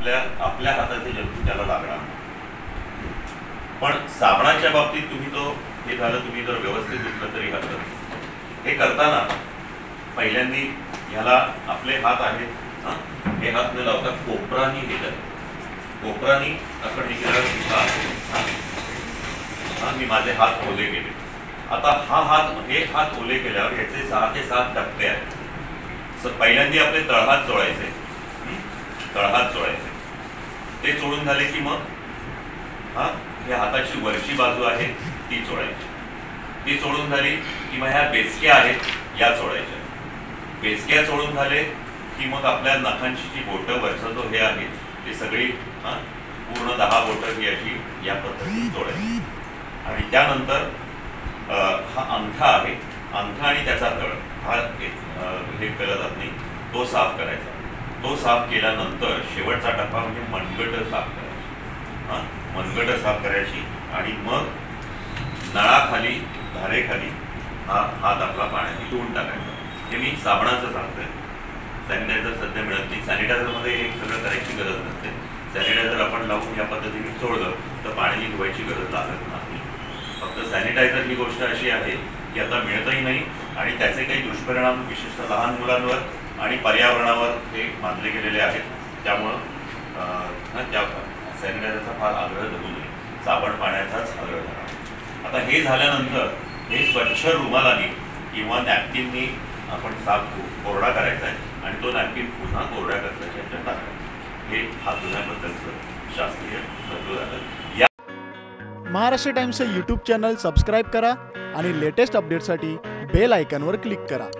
आपल्या हाताचे जंतू त्याला लागणार. पण साबणाच्या बाबतीत तुम्ही तो हे झालं, तुम्ही जर व्यवस्थित धुतलं तरी हरकत. हे करताना पहिल्यांदा ह्याला आपले हात आहेत, हे हात न लावता कोपरानी घेतात. कोपरानी आपण मी माझे हात ओले केले. आता हे हात ओले केल्यावर याचे 6 ते 7 टप्पे आहेत. पहिल्यांदा आपले तळहात चोळायचे, तळहात चोळायचे. ते चोळून झाले की मग हे हाताची वरची बाजू आहे ती चोळायची. ती चोळून झाली की मग ह्या बेचक्या आहेत या चोळायच्या. बेचक्या चोळून झाले की मग आपल्या नखांची जी बोटं वरचा जो हे आहे ती सगळी पूर्ण 10 बोटं ही अशी या पद्धतीने चोळायची. आणि त्यानंतर हा अंगठा आहे, अंगठा आणि त्याचा तळ हे केला जात नाही, तो साफ करायचा. तो साफ केल्यानंतर शेवटचा टप्पा म्हणजे मनगट साफ करायची. मनगट साफ करायची आणि मग नळाखाली धारेखाली हा हात आपला पाण्याने धुवून टाकायचा. हे मी साबणाचं सांगतोय. सॅनिटायझर सध्या मिळत नाही. सॅनिटायझरमध्ये हे सगळं करायची गरज नसते. सॅनिटायझर आपण लावून या पद्धतीने चोळलं तर पाण्याने धुवायची गरज लागत नाही. फक्त सॅनिटायझर ही गोष्ट अशी आहे की आता मिळतही नाही आणि त्याचे काही दुष्परिणाम विशेषतः लहान मुलांवर आणि पर्यावरणावर हे मानले गेलेले आहेत. त्यामुळं त्या सॅनिटायझरचा फार आग्रह धरू नये, साबण पाण्याचाच आग्रह धरा. आता हे झाल्यानंतर हे स्वच्छ रुमालाने किंवा नॅपकिननी आपण साफ कोरडा करायचा आहे आणि तो नॅपकिन पुन्हा कोरड्या कचऱ्याच्या ह्याच्यात टाकायचा. हे हात धुण्याबद्दलचं शास्त्रीय तत्त्व झालं. महाराष्ट्र टाइम्सचं यूट्यूब चॅनल सबस्क्राईब करा आणि लेटेस्ट अपडेटसाठी बेल आयकॉनवर क्लिक करा.